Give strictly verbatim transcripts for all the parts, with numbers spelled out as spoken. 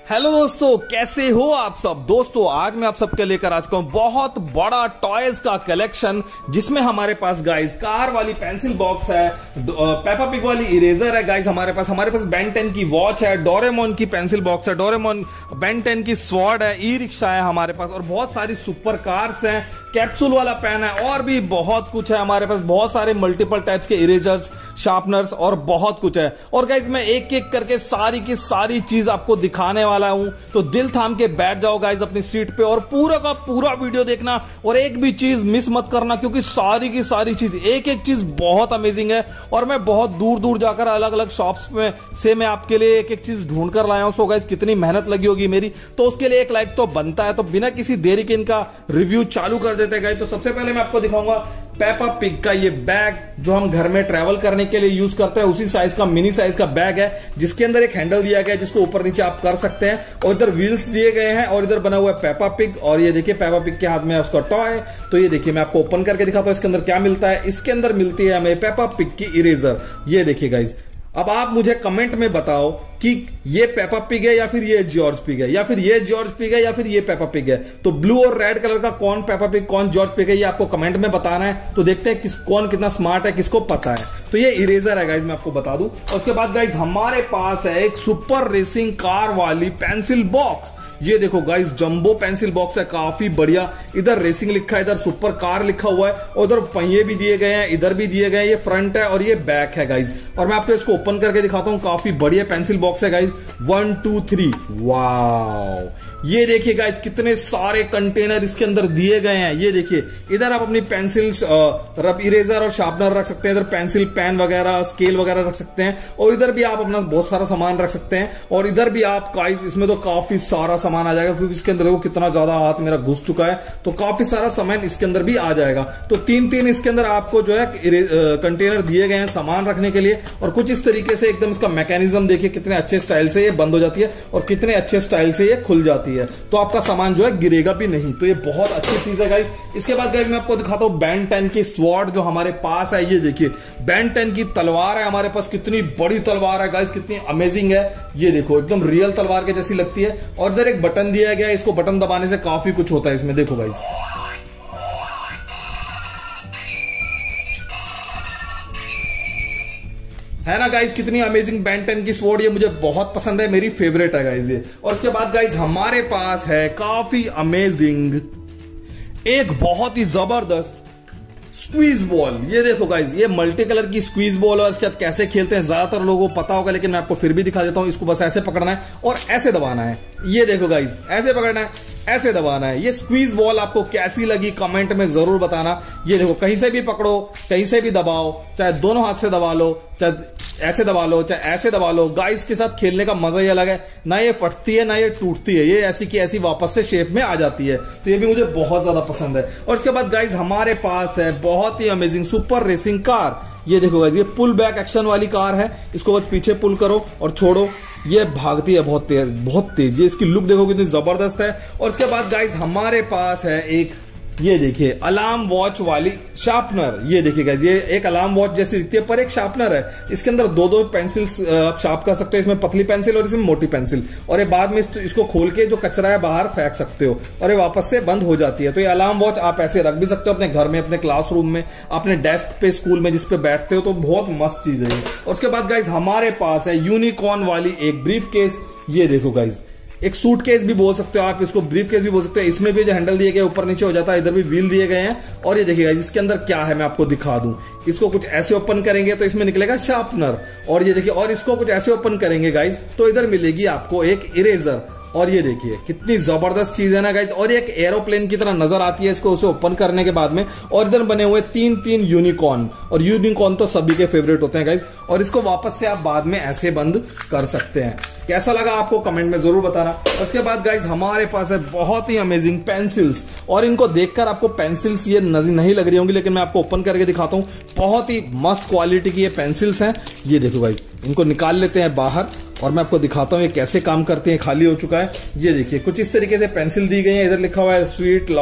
Hello दोस्तों, कैसे हो आप सब। दोस्तों आज मैं आप सबके लेकर आ चुका हूं बहुत बड़ा टॉयज का कलेक्शन, जिसमें हमारे पास गाइस कार वाली पेंसिल बॉक्स है, पेपा पिग वाली इरेजर है गाइस हमारे पास हमारे पास बेन टेन की वॉच है, डोरेमोन की पेंसिल बॉक्स है, डोरेमोन बेन टेन की स्वॉर्ड है, ई रिक्शा है हमारे पास और बहुत सारी सुपर कार्स हैं, कैप्सूल वाला पेन है और भी बहुत कुछ है हमारे पास। बहुत सारे मल्टीपल टाइप्स के इरेजर्स, शार्पनर्स और बहुत कुछ है। और गाइस मैं एक एक करके सारी की सारी चीज आपको दिखाने वाला हूं, तो दिल थाम के बैठ जाओ गाइस अपनी सीट पे और पूरा का पूरा वीडियो देखना और एक भी चीज मिस मत करना, क्योंकि सारी की सारी चीज एक एक चीज बहुत अमेजिंग है। और मैं बहुत दूर दूर जाकर अलग अलग शॉप्स में से मैं आपके लिए एक एक चीज ढूंढ कर लाया हूं। सो गाइस कितनी मेहनत लगी होगी मेरी, तो उसके लिए एक लाइक तो बनता है। तो बिना किसी देरी के इनका रिव्यू चालू कर देते गए। तो सबसे पहले मैं आपको दिखाऊंगा पेपा पिग का ये बैग, जो हम घर में ट्रैवल करने के लिए यूज करते हैं, उसी साइज का मिनी साइज का बैग है, जिसके अंदर एक हैंडल दिया गया है जिसको ऊपर नीचे आप कर सकते हैं, और इधर व्हील्स दिए गए हैं और इधर बना हुआ है पेपा पिग। और ये देखिए पेपा पिग के हाथ में है उसका टॉय। तो ये देखिए मैं आपको ओपन करके दिखाता हूं इसके अंदर क्या मिलता है। इसके अंदर मिलती है हमें पेपा पिग की इरेजर। ये देखिए गाइज, अब आप मुझे कमेंट में बताओ कि ये पेपा पिग है या फिर ये जॉर्ज पिग है, या फिर ये जॉर्ज पिग है या फिर ये पेपा पिग है। तो ब्लू और रेड कलर का कौन पेपा पिग कौन जॉर्ज पिग है, ये आपको कमेंट में बताना है। तो देखते हैं किस कौन कितना स्मार्ट है, किसको पता है। तो ये इरेजर है गाइज, मैं आपको बता दूं। और उसके बाद गाइज हमारे पास है एक सुपर रेसिंग कार वाली पेंसिल बॉक्स। ये देखो गाइस, जंबो पेंसिल बॉक्स है, काफी बढ़िया। इधर रेसिंग लिखा है, इधर सुपर कार लिखा हुआ है और उधर पहिए भी दिए गए हैं, इधर भी दिए गए हैं। ये फ्रंट है और ये बैक है गाइस। और मैं आपको इसको ओपन करके दिखाता हूं, काफी बढ़िया पेंसिल बॉक्स है guys. One two three, wow. ये देखिए गाइस कितने सारे कंटेनर इसके अंदर दिए गए हैं। ये देखिए इधर आप अपनी पेंसिल, रब इरेजर और शार्पनर रख सकते हैं, इधर पेंसिल पेन वगैरह स्केल वगैरह रख सकते हैं, और इधर भी आप अपना बहुत सारा सामान रख सकते हैं। और इधर भी आप गाइस, इसमें तो काफी सारा सामान आ जाएगा, क्योंकि इसके अंदर देखो कितना ज्यादा हाथ मेरा घुस चुका है, तो काफी सारा सामान इसके अंदर भी आ जाएगा। तो तीन तीन इसके अंदर आपको जो है कंटेनर दिए गए हैं सामान रखने के लिए। और कुछ इस तरीके से एकदम इसका मैकेनिज्म देखिए, कितने अच्छे स्टाइल से ये बंद हो जाती है और कितने अच्छे स्टाइल से ये खुल जाती है, तो आपका सामान जो है गिरेगा भी नहीं। तो ये बहुत अच्छी चीज है गाइस। इसके बाद गाइस मैं आपको दिखाता हूं बेन टेन की स्वॉर्ड जो हमारे पास है। ये देखिए बेन टेन की तलवार है हमारे पास, कितनी बड़ी तलवार है गाइस, कितनी अमेजिंग है। ये देखो एकदम रियल तलवार के जैसी लगती है। और इधर एक बटन दिया गया है, इसको बटन दबाने से काफी कुछ होता है इसमें, देखो गाइस। है ना गाइस, कितनी अमेजिंग बेन टेन की स्वॉर्ड, ये मुझे बहुत पसंद है, मेरी फेवरेट है गाइस ये। और उसके बाद गाइस हमारे पास है काफी अमेजिंग एक बहुत ही जबरदस्त स्क्वीज बॉल। ये देखो गाइस, ये मल्टी कलर की स्क्वीज बॉल है। इसके साथ कैसे खेलते हैं ज्यादातर लोगों को पता होगा, लेकिन मैं आपको फिर भी दिखा देता हूं। इसको बस ऐसे पकड़ना है और ऐसे दबाना है। ये देखो गाइस, ऐसे पकड़ना है, ऐसे दबाना है। ये स्क्वीज बॉल आपको कैसी लगी कमेंट में जरूर बताना। ये देखो कहीं से भी पकड़ो, कहीं से भी दबाओ, चाहे दोनों हाथ से दबा लो, चाहे ऐसे दबा लो, चाहे ऐसे दबा लो। गाइस के साथ खेलने का मजा ही अलग है, ना ये फटती है ना ये टूटती है, ये ऐसी की ऐसी वापस से शेप में आ जाती है। तो ये भी मुझे बहुत ज्यादा पसंद है। और इसके बाद गाइस हमारे पास है बहुत ही अमेजिंग सुपर रेसिंग कार। ये देखो गाइस, ये पुल बैक एक्शन वाली कार है। इसको बस पीछे पुल करो और छोड़ो, ये भागती है बहुत तेज, बहुत तेज। ये इसकी लुक देखो कितनी जबरदस्त है। और इसके बाद गाइस हमारे पास है एक, ये देखिए अलार्म वॉच वाली शार्पनर। ये देखिए गाइस, ये एक अलार्म वॉच जैसी दिखती है पर एक शार्पनर है। इसके अंदर दो दो पेंसिल्स आप शार्प कर सकते हो, इसमें पतली पेंसिल और इसमें मोटी पेंसिल। और ये बाद में इसको खोल के जो कचरा है बाहर फेंक सकते हो और ये वापस से बंद हो जाती है। तो ये अलार्म वॉच आप ऐसे रख भी सकते हो अपने घर में, अपने क्लासरूम में, अपने डेस्क पे, स्कूल में जिस पे बैठते हो। तो बहुत मस्त चीज है। और उसके बाद गाइस हमारे पास है यूनिकॉर्न वाली एक ब्रीफ केस। ये देखो गाइस, एक सूट केस भी बोल सकते हो आप इसको, ब्रीफ केस भी बोल सकते हो। इसमें भी जो हैंडल दिए गए ऊपर नीचे हो जाता है, इधर भी व्हील दिए गए हैं। और ये देखिएगा इसके अंदर क्या है, मैं आपको दिखा दूं। इसको कुछ ऐसे ओपन करेंगे तो इसमें निकलेगा शार्पनर। और ये देखिए, और इसको कुछ ऐसे ओपन करेंगे गाइज तो इधर मिलेगी आपको एक इरेजर। और ये देखिए कितनी जबरदस्त चीज है ना गाइज। और ये एक एरोप्लेन की तरह नजर आती है इसको उसे ओपन करने के बाद में। और इधर बने हुए तीन तीन यूनिकॉर्न, और यूनिकॉर्न तो सभी के फेवरेट होते हैं गाइज। और इसको वापस से आप बाद में ऐसे बंद कर सकते हैं। कैसा लगा आपको कमेंट में जरूर बताना। उसके बाद गाइज हमारे पास है बहुत ही अमेजिंग पेंसिल्स। और इनको देखकर आपको पेंसिल्स ये नहीं लग रही होंगी, लेकिन मैं आपको ओपन करके दिखाता हूं। बहुत ही मस्त क्वालिटी की ये पेंसिल्स हैं। ये देखो गाइज, इनको निकाल लेते हैं बाहर और मैं आपको दिखाता हूं ये कैसे काम करते हैं। खाली हो चुका है। ये देखिए कुछ इस तरीके से पेंसिल दी गई है। इधर लिखा हुआ है स्वीट लव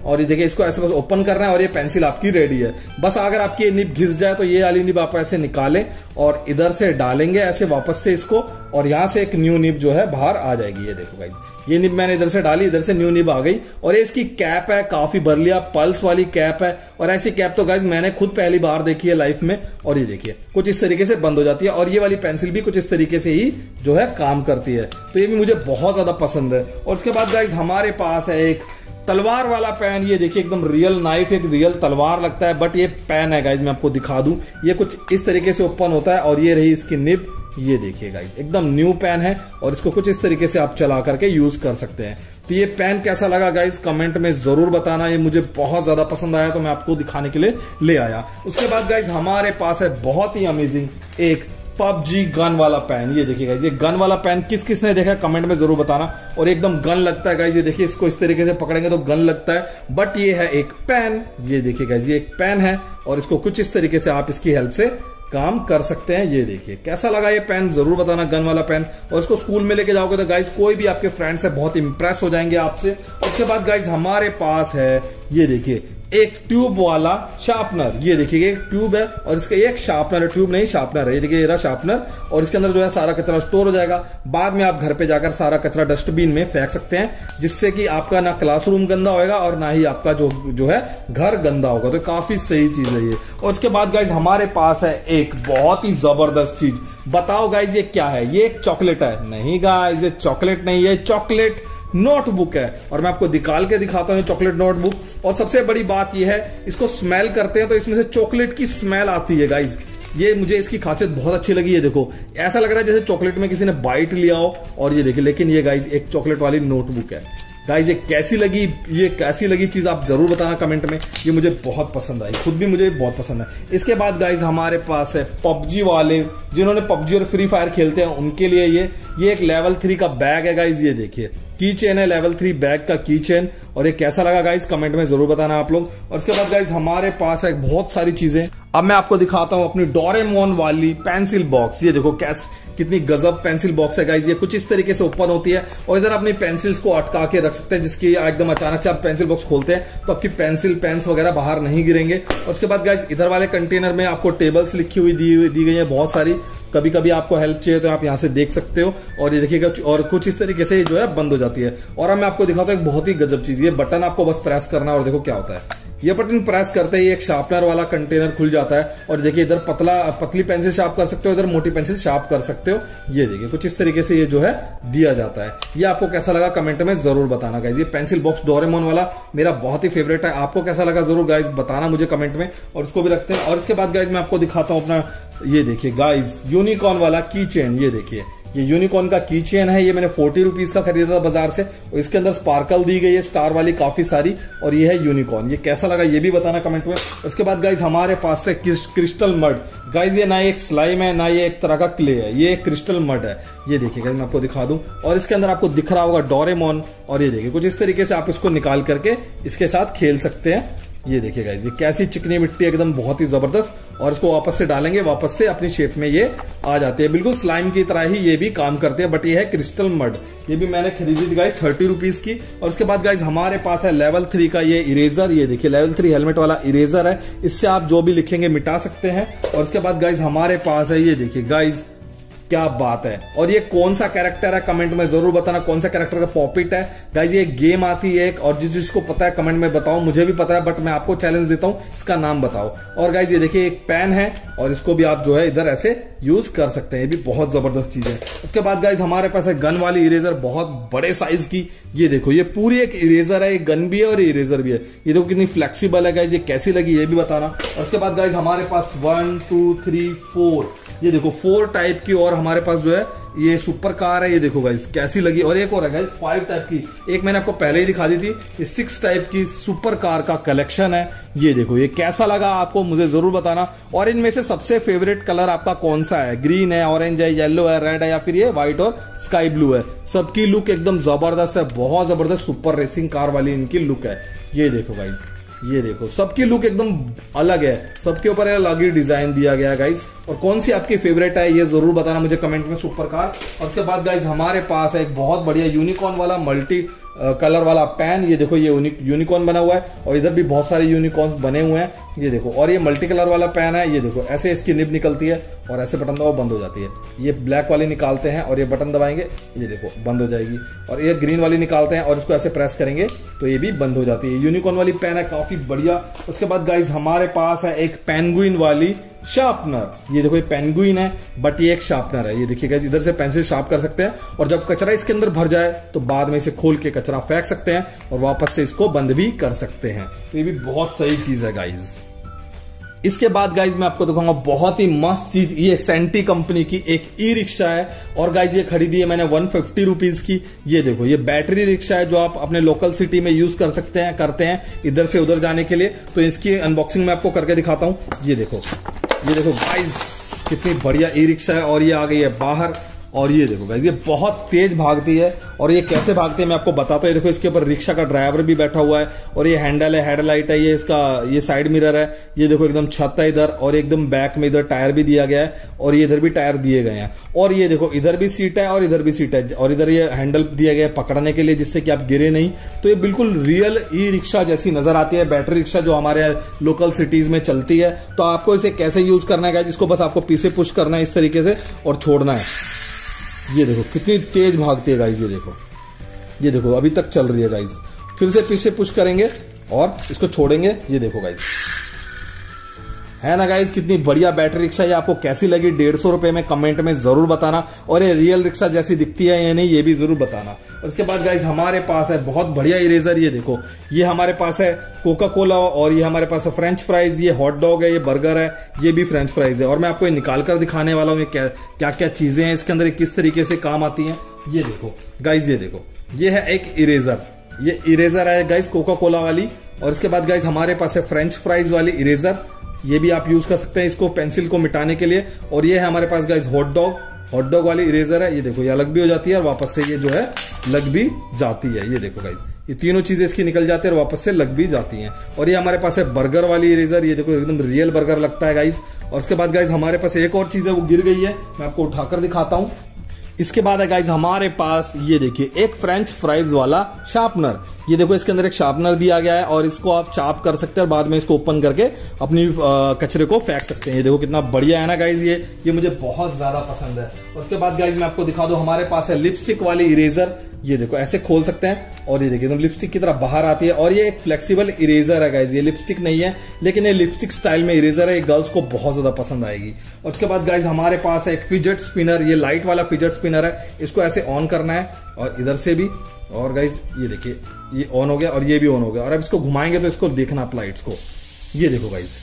और ये देखिए इसको ऐसे बस ओपन करना है और ये पेंसिल आपकी रेडी है। बस अगर आपकी ये निब घिस जाए तो ये वाली निब आप ऐसे निकालें और इधर से डालेंगे ऐसे वापस से इसको, और यहां से एक न्यू निब जो है बाहर आ जाएगी। ये देखो गाइस, ये निब मैंने इधर से डाली, इधर से न्यू निब आ गई। और ये इसकी कैप है, काफी बरलिया पल्स वाली कैप है। और ऐसी कैप तो गाइस मैंने खुद पहली बार देखी है लाइफ में। और ये देखिए कुछ इस तरीके से बंद हो जाती है, और ये वाली पेंसिल भी कुछ इस तरीके से ही जो है काम करती है। तो ये भी मुझे बहुत ज्यादा पसंद है। और उसके बाद गाइस हमारे पास है एक तलवार वाला पेन। ये देखिए एकदम रियल नाइफ, एक रियल तलवार लगता है, बट ये पेन है गाइस, मैं आपको दिखा दूं। ये कुछ इस तरीके से ओपन होता है और ये रही इसकी निब। ये देखिए गाइस एकदम न्यू पेन है और इसको कुछ इस तरीके से आप चला करके यूज कर सकते हैं। तो ये पेन कैसा लगा गाइस कमेंट में जरूर बताना। ये मुझे बहुत ज्यादा पसंद आया तो मैं आपको दिखाने के लिए ले आया। उसके बाद गाइस हमारे पास है बहुत ही अमेजिंग एक पबजी गन वाला पेन। ये देखिए गाइस, ये गन वाला पेन किस किस ने देखा कमेंट में जरूर बताना। और एकदम गन लगता है गाइस, ये देखिए इसको इस तरीके से पकड़ेंगे तो गन लगता है, बट ये है एक पेन। ये देखिए गाइस, ये एक पेन है और इसको कुछ इस तरीके से आप इसकी हेल्प से काम कर सकते हैं। ये देखिए कैसा लगा ये पेन जरूर बताना, गन वाला पेन। और इसको स्कूल में लेके जाओगे तो गाइस कोई भी आपके फ्रेंड्स है बहुत इंप्रेस हो जाएंगे आपसे। उसके बाद गाइस हमारे पास है ये देखिए एक ट्यूब वाला शार्पनर। ये देखिए एक ट्यूब है और इसका एक शार्पनर है, ट्यूब नहीं शार्पनर है। ये देखिए ये रहा शार्पनर, और इसके अंदर जो है सारा कचरा स्टोर हो जाएगा। बाद में आप घर पे जाकर सारा कचरा डस्टबिन में फेंक सकते हैं, जिससे कि आपका ना क्लासरूम गंदा होगा और ना ही आपका जो जो है घर गंदा होगा। तो काफी सही चीज है ये। और उसके बाद गाइज हमारे पास है एक बहुत ही जबरदस्त चीज। बताओ गाइज ये क्या है? ये एक चॉकलेट है? नहीं गाइज, ये चॉकलेट नहीं है, चॉकलेट नोटबुक है। और मैं आपको निकाल के दिखाता हूँ चॉकलेट नोटबुक। और सबसे बड़ी बात यह है, इसको स्मेल करते हैं तो इसमें से चॉकलेट की स्मेल आती है गाइज। ये मुझे इसकी खासियत बहुत अच्छी लगी। ये देखो ऐसा लग रहा है जैसे चॉकलेट में किसी ने बाइट लिया हो। और ये देखिए, लेकिन ये गाइज एक चॉकलेट वाली नोटबुक है। गाइज ये कैसी लगी, ये कैसी लगी चीज आप जरूर बताना कमेंट में। ये मुझे बहुत पसंद आई, खुद भी मुझे बहुत पसंद है। इसके बाद गाइज हमारे पास है पबजी वाले, जिन्होंने पबजी और फ्री फायर खेलते हैं उनके लिए ये ये एक लेवल थ्री का बैग है गाइज। ये देखिए की चेन है, लेवल थ्री बैग का की चेन। और ये कैसा लगा गाइज कमेंट में जरूर बताना आप लोग। और उसके बाद गाइज हमारे पास है बहुत सारी चीजें। अब मैं आपको दिखाता हूं अपनी डोरेमोन वाली पेंसिल बॉक्स। ये देखो कैस कितनी गजब पेंसिल बॉक्स है गाइज। ये कुछ इस तरीके से ओपन होती है और इधर अपनी पेंसिल्स को अटका के रख सकते हैं, जिसकी एकदम अचानक से आप पेंसिल बॉक्स खोलते हैं तो आपकी पेंसिल पेन्स वगैरह बाहर नहीं गिरेंगे। और उसके बाद गाइज इधर वाले कंटेनर में आपको टेबल्स लिखी हुई दी, दी गई है बहुत सारी। कभी कभी आपको हेल्प चाहिए तो आप यहां से देख सकते हो। और ये देखिएगा, और कुछ इस तरीके से जो है बंद हो जाती है। और अब मैं आपको दिखाता हूं एक बहुत ही गजब चीज। ये बटन आपको बस प्रेस करना और देखो क्या होता है। ये बटन प्रेस करते ही एक शार्पनर वाला कंटेनर खुल जाता है। और देखिए इधर पतला पतली पेंसिल शार्प कर सकते हो, इधर मोटी पेंसिल शार्प कर सकते हो। ये देखिए कुछ इस तरीके से ये जो है दिया जाता है। ये आपको कैसा लगा कमेंट में जरूर बताना गाइज। ये पेंसिल बॉक्स डोरेमोन वाला मेरा बहुत ही फेवरेट है। आपको कैसा लगा जरूर गाइज बताना मुझे कमेंट में। और उसको भी रखते हैं। और इसके बाद गाइज मैं आपको दिखाता हूं अपना, ये देखिए गाइज यूनिकॉर्न वाला की चेन। ये देखिए ये यूनिकॉर्न का की चेन है। ये मैंने फोर्टी रुपीज का खरीदा था बाजार से। और इसके अंदर स्पार्कल दी गई है स्टार वाली काफी सारी। और ये है यूनिकॉर्न। ये कैसा लगा ये भी बताना कमेंट में। उसके बाद गाइज हमारे पास है क्रिस्टल मड। गाइज ये ना एक स्लाइम है ना ये एक तरह का क्ले है, ये एक क्रिस्टल मड है। ये देखिए गाइज मैं आपको दिखा दूं। और इसके अंदर आपको दिख रहा होगा डोरेमोन। और ये देखिए कुछ इस तरीके से आप इसको निकाल करके इसके साथ खेल सकते हैं। ये देखिए गाइज ये कैसी चिकनी मिट्टी, एकदम बहुत ही जबरदस्त। और इसको वापस से डालेंगे, वापस से अपनी शेप में ये आ जाती है। बिल्कुल स्लाइम की तरह ही ये भी काम करते हैं, बट ये है क्रिस्टल मड। ये भी मैंने खरीदी थी गाइज थर्टी रुपीज की। और उसके बाद गाइज हमारे पास है लेवल थ्री का ये इरेजर। ये देखिए लेवल थ्री हेलमेट वाला इरेजर है। इससे आप जो भी लिखेंगे मिटा सकते हैं। और उसके बाद गाइज हमारे पास है ये देखिए गाइज क्या बात है। और ये कौन सा कैरेक्टर है कमेंट में जरूर बताना, कौन सा कैरेक्टर का पॉपिट है गाइज। ये गेम आती है एक, और जिस जिसको पता है कमेंट में बताओ। मुझे भी पता है बट मैं आपको चैलेंज देता हूं, इसका नाम बताओ। और गाइज ये देखिए एक पेन है और इसको भी आप जो है इधर ऐसे यूज कर सकते हैं। ये भी बहुत जबरदस्त चीज है। उसके बाद गाइज हमारे पास है गन वाली इरेजर, बहुत बड़े साइज की। ये देखो ये पूरी एक इरेजर है, एक गन भी है और इरेजर भी है। ये देखो कितनी फ्लेक्सिबल है गाइज। ये कैसी लगी ये भी बताना। और उसके बाद गाइज हमारे पास वन टू थ्री फोर, ये देखो फोर टाइप की। और हमारे पास जो है ये सुपर कार है। ये देखो गाइस कैसी लगी। और एक और है गाइस फाइव टाइप की, एक मैंने आपको पहले ही दिखा दी थी। ये सिक्स टाइप की सुपर कार का कलेक्शन है। ये देखो ये कैसा लगा आपको मुझे जरूर बताना। और इनमें से सबसे फेवरेट कलर आपका कौन सा है? ग्रीन है, ऑरेंज है, येलो है, रेड है, या फिर ये व्हाइट और स्काई ब्लू है? सबकी लुक एकदम जबरदस्त है, बहुत जबरदस्त सुपर रेसिंग कार वाली इनकी लुक है। ये देखो गाइस, ये देखो सबकी लुक एकदम अलग है, सबके ऊपर अलग ही डिजाइन दिया गया है गाइस। और कौन सी आपकी फेवरेट है ये जरूर बताना मुझे कमेंट में, सुपर कार। और उसके बाद गाइज हमारे पास है एक बहुत बढ़िया यूनिकॉर्न वाला मल्टी कलर वाला पैन। ये देखो ये यूनिकॉर्न बना हुआ है और इधर भी बहुत सारे यूनिकॉर्न्स बने हुए हैं, ये देखो। और ये मल्टी कलर वाला पैन है, ये देखो ऐसे इसकी निब निकलती है और ऐसे बटन दबाओ बंद हो जाती है। ये ब्लैक वाली निकालते हैं और ये बटन दबाएंगे, ये देखो बंद हो जाएगी। और ये ग्रीन वाली निकालते हैं और इसको ऐसे प्रेस करेंगे तो ये भी बंद हो जाती है। यूनिकॉर्न वाली पेन है, काफी बढ़िया। उसके बाद गाइज हमारे पास है एक पेंगुइन वाली शार्पनर। ये देखो ये पेंगुइन है बट ये एक शार्पनर है। ये देखिए गाइस, इधर से पेंसिल शार्प कर सकते हैं और जब कचरा इसके अंदर भर जाए तो बाद में इसे खोल के कचरा फेंक सकते हैं और वापस से इसको बंद भी कर सकते हैं। तो ये भी बहुत सही चीज है गाइज। इसके बाद गाइज मैं आपको दिखाऊंगा बहुत ही मस्त चीज, ये सेंटी कंपनी की एक ई रिक्शा है। और गाइज ये खरीदी है मैंने वन फिफ्टी रुपीज की। ये देखो ये बैटरी रिक्शा है जो आप अपने लोकल सिटी में यूज कर सकते हैं, करते हैं इधर से उधर जाने के लिए। तो इसकी अनबॉक्सिंग मैं आपको करके दिखाता हूं। ये देखो, ये देखो गाइज कितनी बढ़िया ई रिक्शा है और ये आ गई है बाहर। और ये देखो गाइज ये बहुत तेज भागती है और ये कैसे भागती है मैं आपको बताता हूँ। ये देखो इसके ऊपर रिक्शा का ड्राइवर भी बैठा हुआ है और ये हैंडल है, हेडलाइट है, ये इसका ये साइड मिरर है। ये देखो एकदम छत है इधर और एकदम बैक में इधर टायर भी दिया गया है और ये इधर भी टायर दिए गए हैं। और ये देखो इधर भी सीट है और इधर भी सीट है और इधर ये हैंडल दिया गया है पकड़ने के लिए जिससे कि आप गिरे नहीं। तो ये बिल्कुल रियल ई रिक्शा जैसी नजर आती है, बैटरी रिक्शा जो हमारे लोकल सिटीज में चलती है। तो आपको इसे कैसे यूज करना है, जिसको बस आपको पीछे पुश करना है इस तरीके से और छोड़ना है। ये देखो कितनी तेज भागती है गाइज, ये देखो, ये देखो अभी तक चल रही है गाइज। फिर से पीछे पुश करेंगे और इसको छोड़ेंगे, ये देखो गाइज, है ना गाइज कितनी बढ़िया बैटरी रिक्शा। ये आपको कैसी लगी डेढ़ सौ रुपए में कमेंट में जरूर बताना। और ये रियल रिक्शा जैसी दिखती है या नहीं ये भी जरूर बताना। और उसके बाद गाइज हमारे पास है बहुत बढ़िया इरेजर। ये देखो ये हमारे पास है कोका कोला और ये हमारे पास है फ्रेंच फ्राइज, ये हॉट डॉग है, ये बर्गर है, ये भी फ्रेंच फ्राइज है। और मैं आपको ये निकाल कर दिखाने वाला हूँ क्या क्या क्या चीजें हैं इसके अंदर, किस तरीके से काम आती हैं। ये देखो गाइज, ये देखो ये है एक इरेजर, ये इरेजर है गाइज कोका कोला वाली। और इसके बाद गाइज हमारे पास है फ्रेंच फ्राइज वाली इरेजर, ये भी आप यूज कर सकते हैं इसको पेंसिल को मिटाने के लिए। और ये है हमारे पास guys hot dog, hot dog वाली इरेजर है। ये देखो ये अलग भी हो जाती है और वापस से ये जो है लग भी जाती है। ये देखो गाइज ये तीनों चीजें इसकी निकल जाती है और वापस से लग भी जाती हैं। और ये हमारे पास है बर्गर वाली इरेजर, ये देखो एकदम रियल बर्गर लगता है गाइज। और उसके बाद गाइज हमारे पास एक और चीज है वो गिर गई है, मैं आपको उठाकर दिखाता हूं। इसके बाद है गाइज हमारे पास ये देखिए एक फ्रेंच फ्राइज वाला शार्पनर। ये देखो इसके अंदर एक शार्पनर दिया गया है और इसको आप चाप कर सकते हैं और बाद में इसको ओपन करके अपनी कचरे को फेंक सकते हैं। ये देखो कितना बढ़िया है ना गाइज, ये ये मुझे बहुत ज्यादा पसंद है। और उसके बाद गाइज मैं आपको दिखा दूं हमारे पास है लिपस्टिक वाली इरेजर। ये देखो ऐसे खोल सकते हैं और ये देखिए एकदम लिपस्टिक की तरह बाहर आती है। और ये एक फ्लेक्सिबल इरेजर है गाइज, ये लिपस्टिक नहीं है लेकिन ये लिपस्टिक स्टाइल में इरेजर है, ये गर्ल्स को बहुत ज्यादा पसंद आएगी। और उसके बाद गाइज हमारे पास है एक फिजेट स्पिनर, ये लाइट वाला फिजेट स्पिनर है। इसको ऐसे ऑन करना है और इधर से भी, और गाइज ये देखिए ये ऑन हो गया और ये भी ऑन हो गया। और अब इसको घुमाएंगे तो इसको देखना आप लाइट्स को, ये देखो गाइज,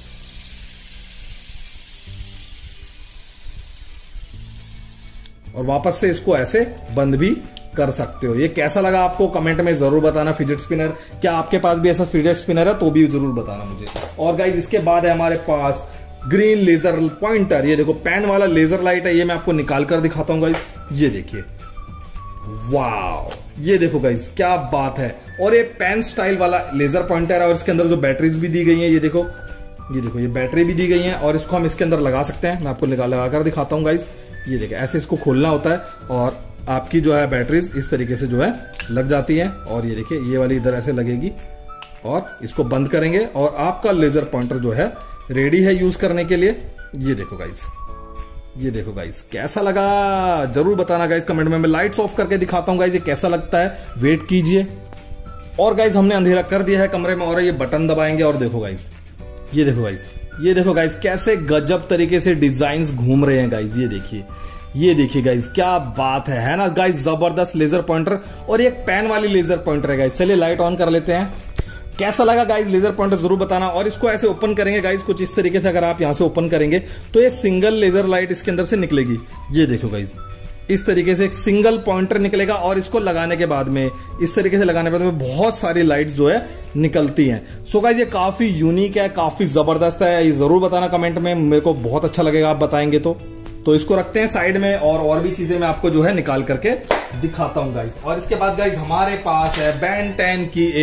और वापस से इसको ऐसे बंद भी कर सकते हो। ये कैसा लगा आपको कमेंट में जरूर बताना फिजेट स्पिनर। क्या आपके पास भी ऐसा फिजेट स्पिनर है तो भी जरूर बताना मुझे। और गाइज इसके बाद है हमारे पास ग्रीन लेजर पॉइंटर। ये देखो पेन वाला लेजर लाइट है, ये मैं आपको निकाल कर दिखाता हूं गाइज। ये देखिए वाओ, ये देखो गाइज क्या बात है। और ये पेन स्टाइल वाला लेजर पॉइंटर है और इसके अंदर जो बैटरीज भी दी गई हैं, ये देखो ये देखो ये बैटरी भी दी गई है और इसको हम इसके अंदर लगा सकते हैं। मैं आपको निकाल लगा कर दिखाता हूं गाइज। ये देखिए ऐसे इसको खोलना होता है और आपकी जो है बैटरीज इस तरीके से जो है लग जाती है। और ये देखिए ये वाली इधर ऐसे लगेगी और इसको बंद करेंगे और आपका लेजर पॉइंटर जो है रेडी है यूज करने के लिए। ये देखो गाइज, ये देखो गाइज कैसा लगा जरूर बताना गाइज कमेंट में। मैं लाइट्स ऑफ करके दिखाता हूं गाइज ये कैसा लगता है, वेट कीजिए। और गाइज हमने अंधेरा कर दिया है कमरे में और ये बटन दबाएंगे और देखो गाइज, ये देखो गाइज, ये देखो गाइज कैसे गजब तरीके से डिजाइन्स घूम रहे हैं गाइज। ये देखिए, ये देखिए गाइज क्या बात है है ना गाइज, जबरदस्त लेजर पॉइंटर। और ये पेन वाली लेजर पॉइंटर है गाइज। चलिए लाइट ऑन कर लेते हैं। कैसा लगा गाइज लेजर पॉइंटर जरूर बताना। और इसको ऐसे ओपन करेंगे गाइज कुछ इस तरीके से, अगर आप यहां से ओपन करेंगे तो ये सिंगल लेजर लाइट इसके अंदर से निकलेगी। ये देखो गाइज इस तरीके से एक सिंगल पॉइंटर निकलेगा और इसको लगाने के बाद में इस तरीके से लगाने के बाद में बहुत सारी लाइट्स जो है निकलती हैं। सो गाइज ये काफी यूनिक है, काफी जबरदस्त है, ये जरूर बताना कमेंट में, मेरे को बहुत अच्छा लगेगा आप बताएंगे तो। तो इसको रखते हैं साइड में और और भी चीजें मैं आपको जो है निकाल करके दिखाता हूं गाइज। और इसके बाद गाइज हमारे पास है बेन टेन की एक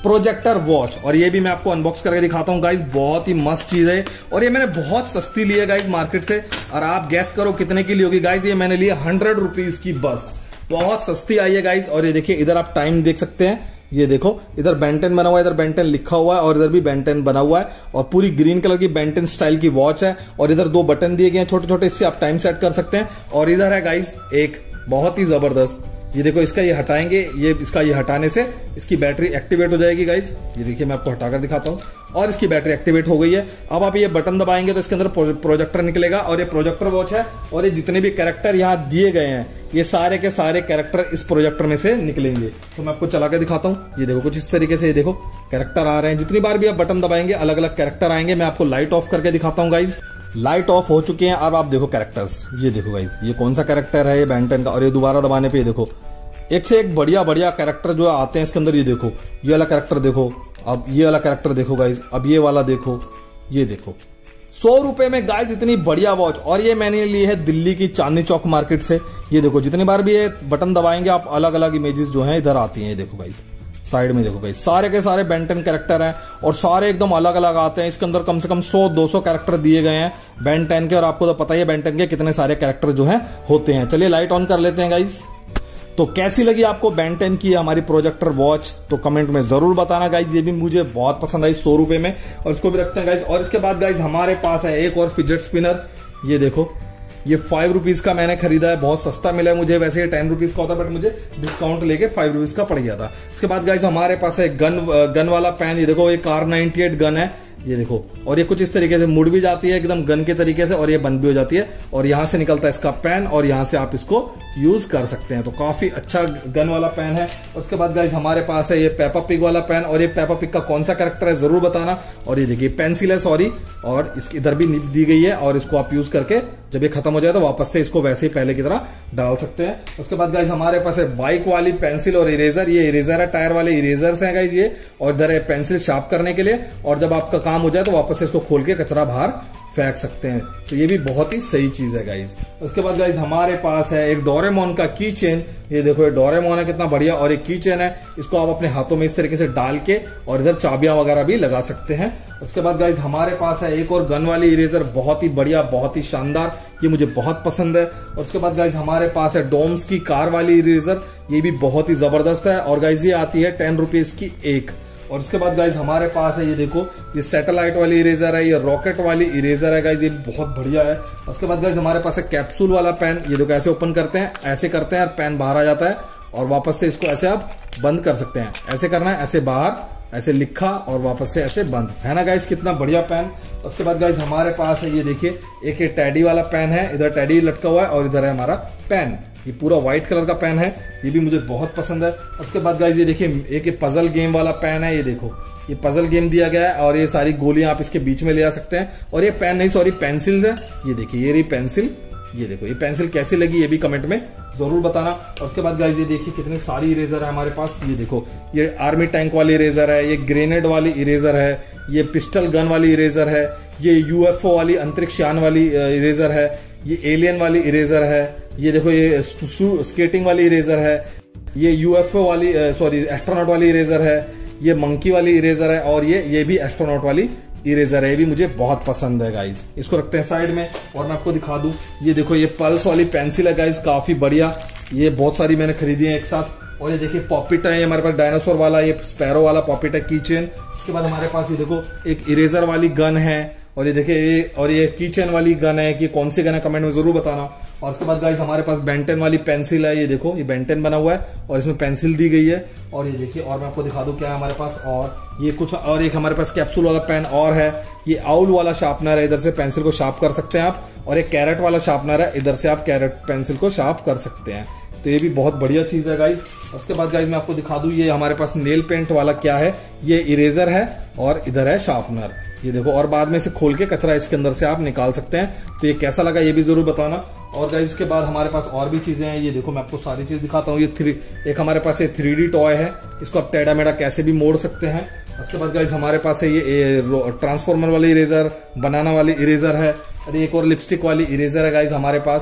प्रोजेक्टर वॉच, और ये भी मैं आपको अनबॉक्स करके दिखाता हूँ गाइज। बहुत ही मस्त चीज है, और ये मैंने बहुत सस्ती ली है गाइज मार्केट से, और आप गैस करो कितने की ली होगी गाइज। ये मैंने लिया हंड्रेड रुपीज की, बस बहुत सस्ती आई है गाइज। और ये देखिए इधर आप टाइम देख सकते हैं, ये देखो इधर बेंटन बना हुआ है, इधर बेंटन लिखा हुआ है, और इधर भी बेंटन बना हुआ है, और पूरी ग्रीन कलर की बेंटन स्टाइल की वॉच है। और इधर दो बटन दिए गए हैं छोटे छोटे, इससे आप टाइम सेट कर सकते हैं। और इधर है गाइज एक बहुत ही जबरदस्त, ये देखो इसका ये हटाएंगे, ये इसका ये हटाने से इसकी बैटरी एक्टिवेट हो जाएगी गाइज। ये देखिए मैं आपको हटाकर दिखाता हूँ, और इसकी बैटरी एक्टिवेट हो गई है। अब आप ये बटन दबाएंगे तो इसके अंदर प्रोजेक्टर निकलेगा, और ये प्रोजेक्टर वॉच है। और ये जितने भी कैरेक्टर यहाँ दिए गए हैं, ये सारे के सारे कैरेक्टर इस प्रोजेक्टर में से निकलेंगे। तो मैं आपको चला के दिखाता हूँ, ये देखो कुछ इस तरीके से, ये देखो कैरेक्टर आ रहे हैं। जितनी बार भी आप बटन दबाएंगे अलग अलग कैरेक्टर आएंगे। मैं आपको लाइट ऑफ करके दिखाता हूँ गाइज। लाइट ऑफ हो चुके हैं, अब आप देखो कैरेक्टर्स, ये देखो गाइज ये कौन सा कैरेक्टर है, ये बेंटन का। और ये दोबारा दबाने पे ये देखो एक से एक बढ़िया बढ़िया कैरेक्टर जो आते हैं इसके अंदर। ये देखो ये वाला कैरेक्टर देखो, अब ये वाला कैरेक्टर देखो गाइज, अब ये वाला देखो, ये देखो सौ रुपए में गाइज इतनी बढ़िया वॉच। और ये मैंने ली है दिल्ली की चांदनी चौक मार्केट से। ये देखो जितनी बार भी ये बटन दबाएंगे आप अलग अलग इमेजेस जो हैं इधर आती हैं। ये देखो गाइज साइड में देखो गाइज सारे के सारे बेंटन कैरेक्टर हैं, और सारे एकदम अलग अलग आते हैं। इसके अंदर कम से कम सौ दो सौ कैरेक्टर दिए गए हैं बेंटन के, और आपको तो पता ही है बेंटन के कितने सारे कैरेक्टर जो हैं होते हैं। चलिए लाइट ऑन कर लेते हैं गाइज। तो कैसी लगी आपको बेंटन की हमारी प्रोजेक्टर वॉच, तो कमेंट में जरूर बताना गाइज। ये भी मुझे बहुत पसंद आई सौ रुपए में, और इसको भी रखते हैं गाइज। और इसके बाद गाइज हमारे पास है एक और फिजेट स्पिनर। ये देखो ये फाइव रुपीज का मैंने खरीदा है, बहुत सस्ता मिला है मुझे। वैसे ये टेन रुपीज का होता है, बट मुझे डिस्काउंट लेके फाइव रुपीज का पड़ गया था। उसके बाद गाइज हमारे पास है गन गन वाला पेन। ये देखो ये कार नाइनटी एट गन है, ये देखो। और ये कुछ इस तरीके से मुड़ भी जाती है एकदम गन के तरीके से, और ये बंद भी हो जाती है, और यहां से निकलता है इसका पेन, और यहां से आप इसको यूज कर सकते हैं। तो काफी अच्छा गन वाला पेन है। उसके बाद गाइज हमारे पास है ये पेपा पिग वाला पेन, और ये पेपा पिग का कौन सा कैरेक्टर है जरूर बताना। और ये देखिए पेंसिल है सॉरी, और इसकी इधर भी निप दी गई है, और इसको आप यूज करके जब ये खत्म हो जाए तो वापस से इसको वैसे ही पहले की तरह डाल सकते हैं। उसके बाद गाइज हमारे पास है बाइक वाली पेंसिल और इरेजर। ये इरेजर है, टायर वाले इरेजर्स हैं गाइज ये, और इधर है पेंसिल शार्प करने के लिए, और जब आपका काम हो जाए तो वापस से इसको खोल के कचरा बाहर फेंक सकते हैं। तो ये भी बहुत ही सही चीज है गाइज। उसके बाद गाइज हमारे पास है एक डोरेमोन का की चेन। ये देखो ये डोरेमोन है कितना बढ़िया, और एक की चेन है, इसको आप अपने हाथों में इस तरीके से डाल के और इधर चाबियां वगैरह भी लगा सकते हैं। उसके बाद गाइज हमारे पास है एक और गन वाली इरेजर, बहुत ही बढ़िया बहुत ही शानदार, ये मुझे बहुत पसंद है। और उसके बाद गाइज हमारे पास है डोम्स की कार वाली इरेजर, ये भी बहुत ही जबरदस्त है, और गाइज ये आती है टेन रुपीज की एक। और उसके बाद गाइज हमारे पास है ये देखो ये सैटेलाइट वाली इरेजर है, ये रॉकेट वाली इरेजर है गाइज, ये बहुत बढ़िया है। उसके बाद गाइज हमारे पास है कैप्सूल वाला पेन। ये देखो ऐसे ओपन करते हैं, ऐसे करते हैं और पेन बाहर आ जाता है, और वापस से इसको ऐसे आप बंद कर सकते हैं। ऐसे करना है, ऐसे बाहर, ऐसे लिखा और वापस से ऐसे बंद, है ना गाइज कितना बढ़िया पेन। उसके बाद गाइज हमारे पास है ये देखिए एक ये टैडी वाला पेन है, इधर टैडी लटका हुआ है और इधर है हमारा पेन। ये पूरा व्हाइट कलर का पेन है, ये भी मुझे बहुत पसंद है। उसके बाद गाइज ये देखिए एक ये पजल गेम वाला पेन है, ये देखो ये पजल गेम दिया गया है, और ये सारी गोलियां आप इसके बीच में ले आ सकते हैं। और ये पेन नहीं सॉरी पेंसिल है, ये देखिए ये रही पेंसिल। ये देखो ये पेंसिल कैसी लगी ये भी कमेंट में जरूर बताना। और उसके बाद गाइज ये देखिए कितनी सारी इरेजर है हमारे पास। ये देखो ये आर्मी टैंक वाली इरेजर है, ये ग्रेनेड वाली इरेजर है, ये पिस्टल गन वाली इरेजर है, ये यूएफओ वाली अंतरिक्ष यान वाली इरेजर है, ये एलियन वाली इरेजर है, ये देखो ये स्केटिंग वाली इरेजर है, ये यूएफओ वाली सॉरी एस्ट्रोनॉट वाली इरेजर है, ये मंकी वाली इरेजर है, और ये ये भी एस्ट्रोनॉट वाली इरेजर है, ये भी मुझे बहुत पसंद है गाइज। इसको रखते हैं साइड में, और मैं आपको दिखा दूं ये देखो ये पल्स वाली पेंसिल है गाइज, काफी बढ़िया, ये बहुत सारी मैंने खरीदी है एक साथ। और ये देखिए पॉपिट है, ये हमारे पास डायनासोर वाला ये स्पैरो वाला पॉपिट है कीचेन। उसके बाद हमारे पास ये देखो एक इरेजर वाली गन है, और ये देखिए ये और ये कीचेन वाली गन है, कि कौन सी गन है कमेंट में जरूर बताना। और उसके बाद गाइज हमारे पास बेंटन वाली पेंसिल है, ये देखो ये बेंटन बना हुआ है और इसमें पेंसिल दी गई है। और ये देखिए और मैं आपको दिखा दूं क्या है हमारे पास, और ये कुछ और एक हमारे पास कैप्सूल वाला पेन और है, ये आउल वाला शार्पनर है, इधर से पेंसिल को शार्प कर सकते हैं आप, और एक कैरेट वाला शार्पनर है, इधर से आप कैरेट पेंसिल को शार्प कर सकते हैं। तो ये भी बहुत बढ़िया चीज है गाइज। उसके बाद गाइज मैं आपको दिखा दूं ये हमारे पास नेल पेंट वाला क्या है, ये इरेजर है और इधर है शार्पनर, ये देखो, और बाद में से खोल के कचरा इसके अंदर से आप निकाल सकते हैं। तो ये कैसा लगा ये भी जरूर बताना। और गाइज उसके बाद हमारे पास और भी चीजें हैं, ये देखो मैं आपको सारी चीज दिखाता हूँ। ये थ्री एक हमारे पास ये थ्री डी टॉय है, इसको आप टेढ़ा मेढ़ा कैसे भी मोड़ सकते हैं। उसके बाद गाइज हमारे पास है ये ट्रांसफॉर्मर वाली इरेजर, बनाना वाली इरेजर है, और एक और लिपस्टिक वाली इरेजर है गाइज हमारे पास।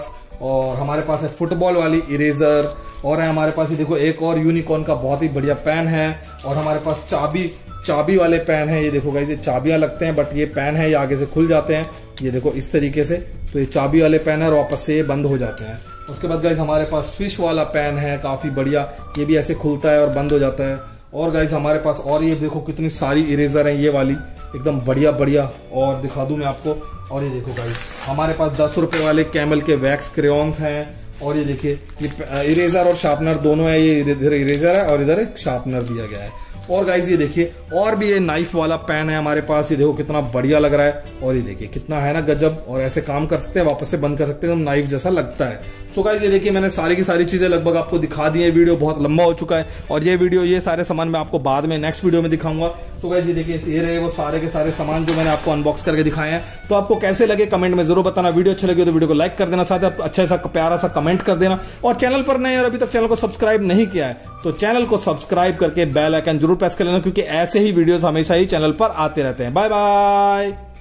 और हमारे पास है फुटबॉल वाली इरेजर, और है हमारे पास ये देखो एक और यूनिकॉर्न का बहुत ही बढ़िया पेन है, और हमारे पास चाबी चाबी वाले पेन है। ये देखो गाइस, ये चाबियां लगते हैं बट ये पेन है, ये आगे से खुल जाते हैं, ये देखो इस तरीके से। तो ये चाबी वाले पेन है और वापस से ये बंद हो जाते हैं। उसके बाद गाइस हमारे पास फिश वाला पेन है, काफी बढ़िया, ये भी ऐसे खुलता है और बंद हो जाता है। और गाइस हमारे पास और ये देखो कितनी सारी इरेजर है, ये वाली एकदम बढ़िया बढ़िया, और दिखा दूं मैं आपको। और ये देखो गाइस हमारे पास दस रुपए वाले कैमल के वैक्स क्रेयॉन्स हैं, और ये देखिए ये इरेजर और शार्पनर दोनों है, ये इधर इरेजर है और इधर एक शार्पनर दिया गया है। और गाइस ये देखिए और भी ये नाइफ वाला पेन है हमारे पास, ये देखो कितना बढ़िया लग रहा है, और ये देखिए कितना है ना गजब, और ऐसे काम कर सकते हैं, वापस से बंद कर सकते हैं, नाइफ जैसा लगता है। सो गाइस ये देखिए मैंने सारी की सारी चीजें लगभग आपको दिखा दी है। वीडियो बहुत लंबा हो चुका है, और ये वीडियो ये सारे सामान मैं आपको बाद में नेक्स्ट वीडियो में दिखाऊंगा। सो गाइस ये देखिए ये रहे वो सारे के सारे सामान जो मैंने आपको अनबॉक्स करके दिखाए हैं। तो आपको कैसे लगे कमेंट में जरूर बताना। वीडियो अच्छी लगी तो वीडियो को लाइक कर देना, साथ ही अच्छा सा प्यारा सा कमेंट कर देना, और चैनल पर नए और अभी तक चैनल को सब्सक्राइब नहीं किया है तो चैनल को सब्सक्राइब करके बेल आइकन जरूर प्रेस कर लेना, क्योंकि ऐसे ही वीडियोस हमेशा ही चैनल पर आते रहते हैं। Bye bye.